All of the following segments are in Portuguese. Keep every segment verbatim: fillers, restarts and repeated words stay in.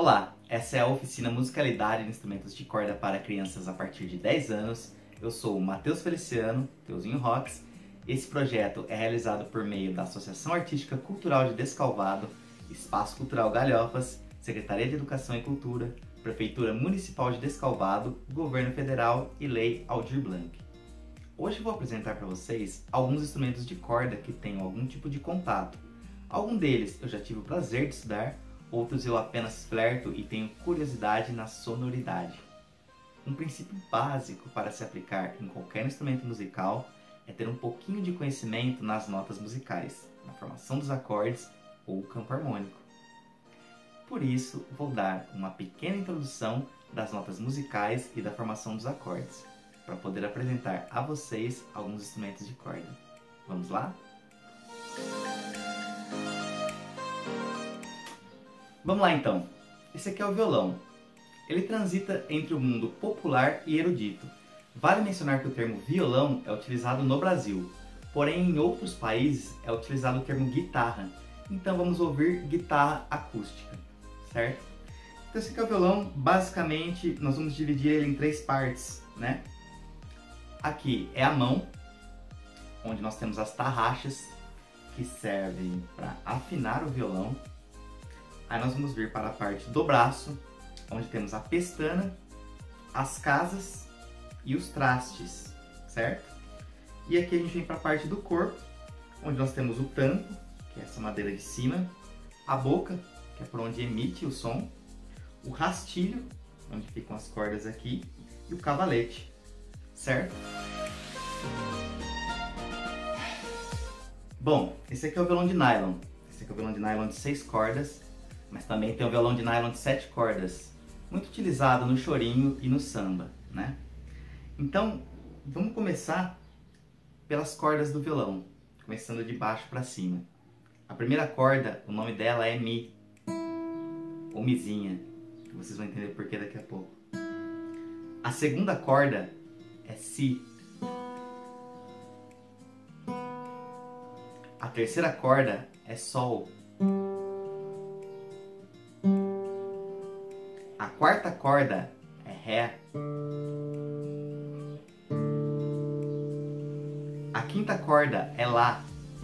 Olá, essa é a oficina Musicalidade de Instrumentos de Corda para crianças a partir de dez anos. Eu sou o Matheus Feliciano, Teuzinho Rocks. Esse projeto é realizado por meio da Associação Artística Cultural de Descalvado, Espaço Cultural Galhofas, Secretaria de Educação e Cultura, Prefeitura Municipal de Descalvado, Governo Federal e Lei Aldir Blanc. Hoje vou apresentar para vocês alguns instrumentos de corda que tenham algum tipo de contato. Alguns deles eu já tive o prazer de estudar, outros eu apenas flerto e tenho curiosidade na sonoridade. Um princípio básico para se aplicar em qualquer instrumento musical é ter um pouquinho de conhecimento nas notas musicais, na formação dos acordes ou campo harmônico. Por isso, vou dar uma pequena introdução das notas musicais e da formação dos acordes, para poder apresentar a vocês alguns instrumentos de corda. Vamos lá? Vamos lá então. Esse aqui é o violão. Ele transita entre o mundo popular e erudito. Vale mencionar que o termo violão é utilizado no Brasil, porém em outros países é utilizado o termo guitarra. Então vamos ouvir guitarra acústica, certo? Então esse aqui é o violão. Basicamente nós vamos dividir ele em três partes, né? Aqui é a mão, onde nós temos as tarraxas, que servem para afinar o violão. Aí nós vamos vir para a parte do braço, onde temos a pestana, as casas e os trastes, certo? E aqui a gente vem para a parte do corpo, onde nós temos o tampo, que é essa madeira de cima, a boca, que é por onde emite o som, o rastilho, onde ficam as cordas aqui, e o cavalete, certo? Bom, esse aqui é o violão de nylon. Esse aqui é o violão de nylon de seis cordas, mas também tem o violão de nylon de sete cordas, muito utilizado no chorinho e no samba, né? Então, vamos começar pelas cordas do violão, começando de baixo para cima. A primeira corda, o nome dela é Mi, ou Mizinha, que vocês vão entender por que daqui a pouco. A segunda corda é Si. A terceira corda é Sol. A quarta corda é Ré. A quinta corda é Lá.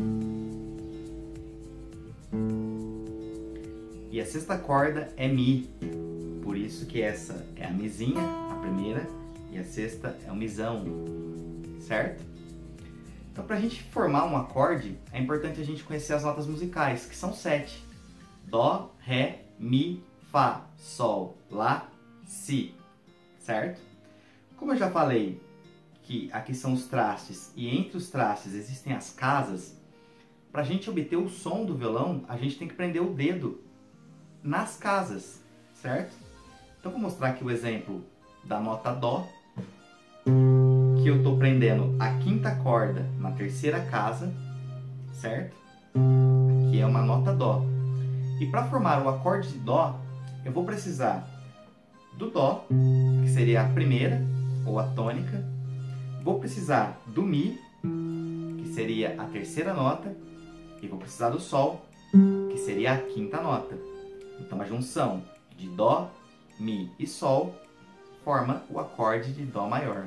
E a sexta corda é Mi. Por isso que essa é a Mizinha, a primeira, e a sexta é o Mizão, certo? Então, para a gente formar um acorde, é importante a gente conhecer as notas musicais, que são sete. Dó, Ré, Mi, Fá, Sol, Lá, Si, certo? Como eu já falei que aqui são os trastes e entre os trastes existem as casas, para a gente obter o som do violão, a gente tem que prender o dedo nas casas, certo? Então, vou mostrar aqui o exemplo da nota Dó, que eu estou prendendo a quinta corda na terceira casa, certo? Aqui é uma nota Dó. E para formar o acorde de Dó, eu vou precisar do Dó, que seria a primeira, ou a tônica. Vou precisar do Mi, que seria a terceira nota. E vou precisar do Sol, que seria a quinta nota. Então a junção de Dó, Mi e Sol forma o acorde de Dó maior.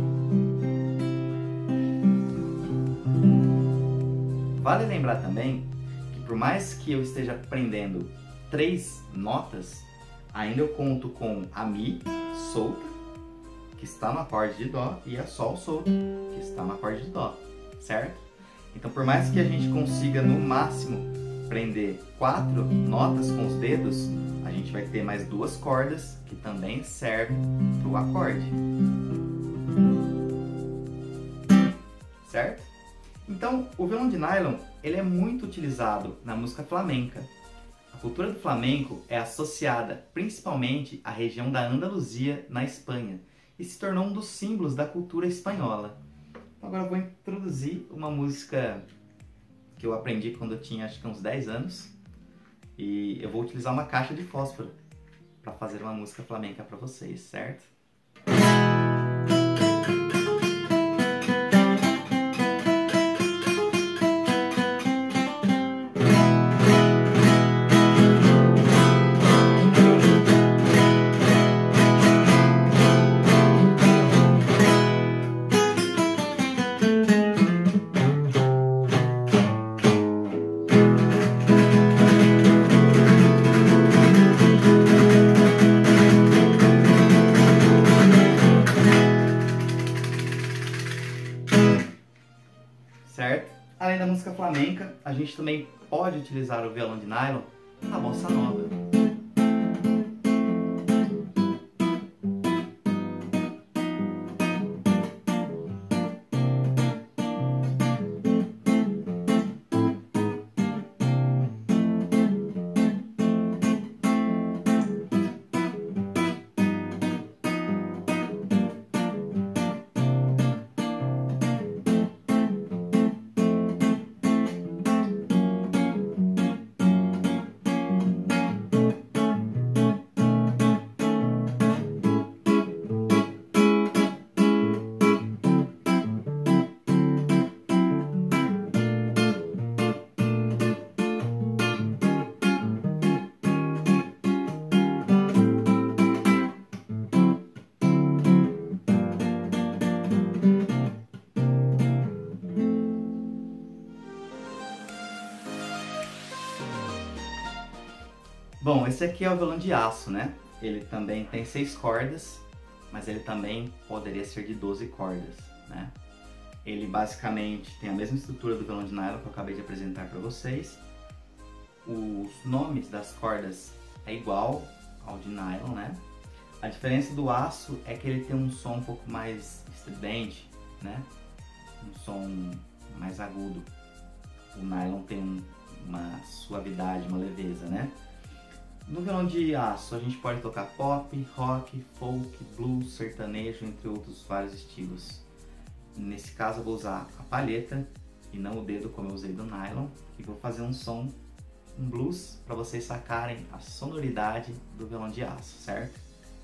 Vale lembrar também que por mais que eu esteja aprendendo três notas, ainda eu conto com a Mi solta, que está no acorde de Dó, e a Sol solta, que está no acorde de Dó, certo? Então, por mais que a gente consiga no máximo prender quatro notas com os dedos, a gente vai ter mais duas cordas que também servem para o acorde, certo? Então, o violão de nylon ele é muito utilizado na música flamenca. A cultura do flamenco é associada principalmente à região da Andaluzia, na Espanha, e se tornou um dos símbolos da cultura espanhola. Então, agora eu vou introduzir uma música que eu aprendi quando eu tinha acho que uns dez anos, e eu vou utilizar uma caixa de fósforo para fazer uma música flamenca para vocês, certo? Além da música flamenca, a gente também pode utilizar o violão de nylon na bossa nova. Bom, esse aqui é o violão de aço, né? Ele também tem seis cordas, mas ele também poderia ser de doze cordas, né? Ele basicamente tem a mesma estrutura do violão de nylon que eu acabei de apresentar para vocês. Os nomes das cordas é igual ao de nylon, né? A diferença do aço é que ele tem um som um pouco mais estridente, né? Um som mais agudo. O nylon tem um, uma suavidade, uma leveza, né? No violão de aço a gente pode tocar pop, rock, folk, blues, sertanejo, entre outros vários estilos. Nesse caso eu vou usar a palheta e não o dedo como eu usei do nylon, e vou fazer um som, um blues, para vocês sacarem a sonoridade do violão de aço, certo?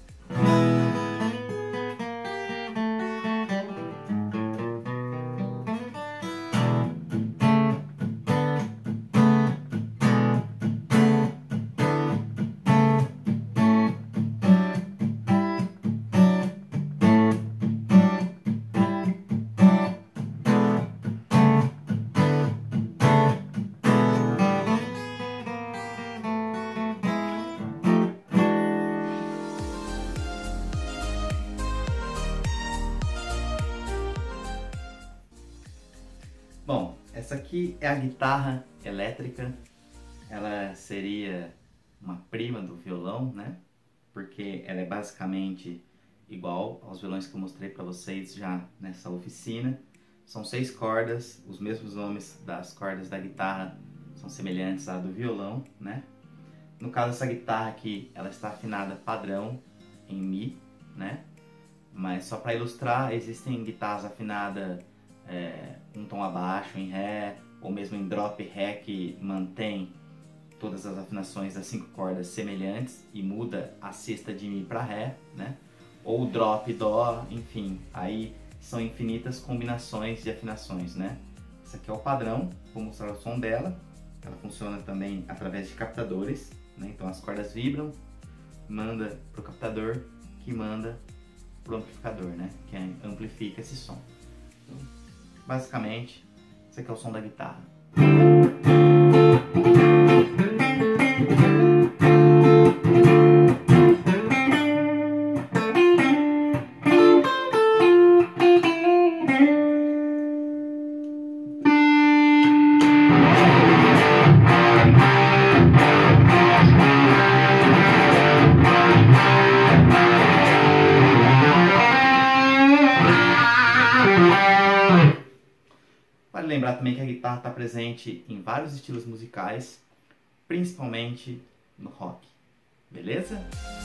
Bom, essa aqui é a guitarra elétrica. Ela seria uma prima do violão, né? Porque ela é basicamente igual aos violões que eu mostrei para vocês já nessa oficina. São seis cordas, os mesmos nomes das cordas da guitarra são semelhantes à do violão, né? No caso, essa guitarra aqui, ela está afinada padrão em Mi, né? Mas só para ilustrar, existem guitarras afinadas é, um tom abaixo, em Ré, ou mesmo em Drop Ré, que mantém todas as afinações das cinco cordas semelhantes e muda a sexta de Mi para Ré, né? Ou Drop Dó, enfim, aí são infinitas combinações de afinações, né? Esse aqui é o padrão, vou mostrar o som dela. Ela funciona também através de captadores, né? Então as cordas vibram, manda para o captador, que manda para o amplificador, né? Que amplifica esse som. Então, basicamente, esse aqui é o som da guitarra. Vale lembrar também que a guitarra está presente em vários estilos musicais, principalmente no rock, beleza?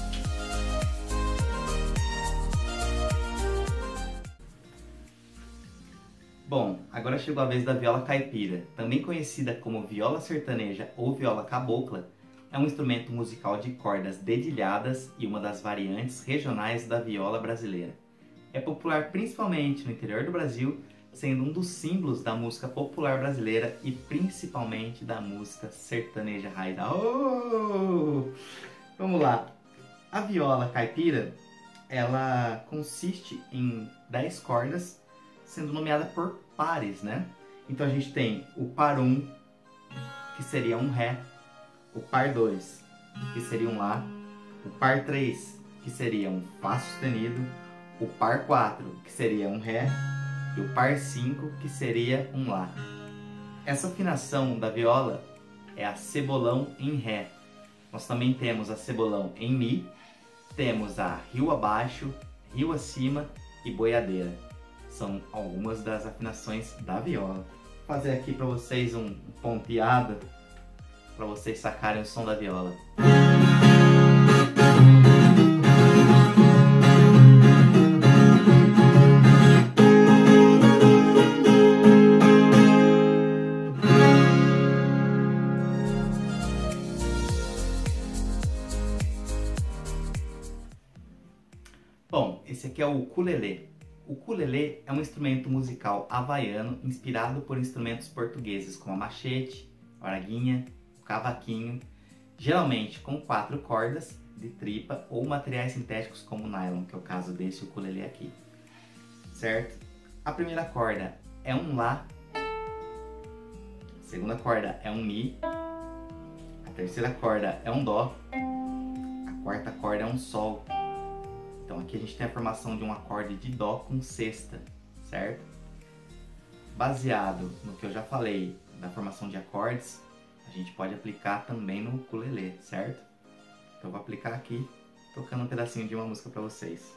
Bom, agora chegou a vez da viola caipira, também conhecida como viola sertaneja ou viola cabocla. É um instrumento musical de cordas dedilhadas e uma das variantes regionais da viola brasileira. É popular principalmente no interior do Brasil, sendo um dos símbolos da música popular brasileira e principalmente da música sertaneja raiz. Oh! Vamos lá. A viola caipira, ela consiste em dez cordas, sendo nomeada por pares, né? Então a gente tem o par um, que seria um Ré, o par dois, que seria um Lá, o par três, que seria um Fá sustenido, o par quatro, que seria um Ré, e o par cinco, que seria um Lá. Essa afinação da viola é a cebolão em Ré. Nós também temos a cebolão em Mi, temos a rio abaixo, rio acima e boiadeira. São algumas das afinações da viola. Vou fazer aqui para vocês um ponteado, para vocês sacarem o som da viola. Bom, esse aqui é o ukulele. O ukulele é um instrumento musical havaiano inspirado por instrumentos portugueses como a machete, a oraguinha, o cavaquinho, geralmente com quatro cordas de tripa ou materiais sintéticos como nylon, que é o caso desse ukulele aqui, certo? A primeira corda é um Lá, a segunda corda é um Mi, a terceira corda é um Dó, a quarta corda é um Sol. Então aqui a gente tem a formação de um acorde de Dó com sexta, certo? Baseado no que eu já falei da formação de acordes, a gente pode aplicar também no ukulele, certo? Então eu vou aplicar aqui, tocando um pedacinho de uma música para vocês.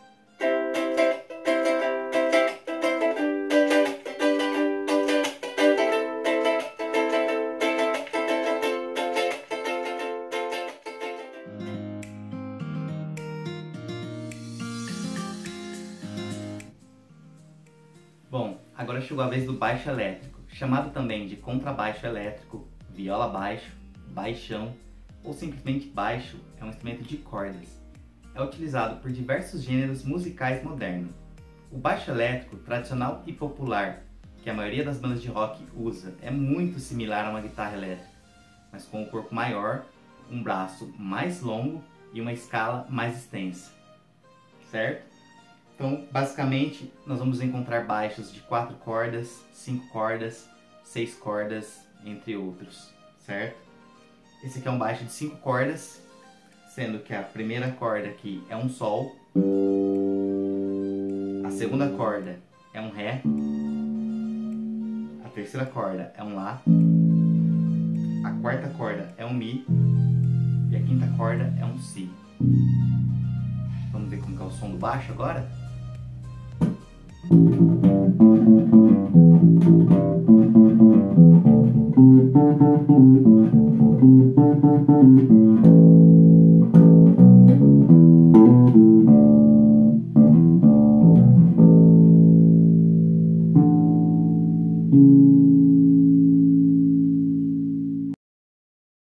Bom, agora chegou a vez do baixo elétrico, chamado também de contrabaixo elétrico, viola baixo, baixão ou simplesmente baixo. É um instrumento de cordas. É utilizado por diversos gêneros musicais modernos. O baixo elétrico, tradicional e popular, que a maioria das bandas de rock usa, é muito similar a uma guitarra elétrica, mas com um corpo maior, um braço mais longo e uma escala mais extensa, certo? Então, basicamente, nós vamos encontrar baixos de quatro cordas, cinco cordas, seis cordas, entre outros, certo? Esse aqui é um baixo de cinco cordas, sendo que a primeira corda aqui é um Sol, a segunda corda é um Ré, a terceira corda é um Lá, a quarta corda é um Mi e a quinta corda é um Si. Vamos ver como que é o som do baixo agora?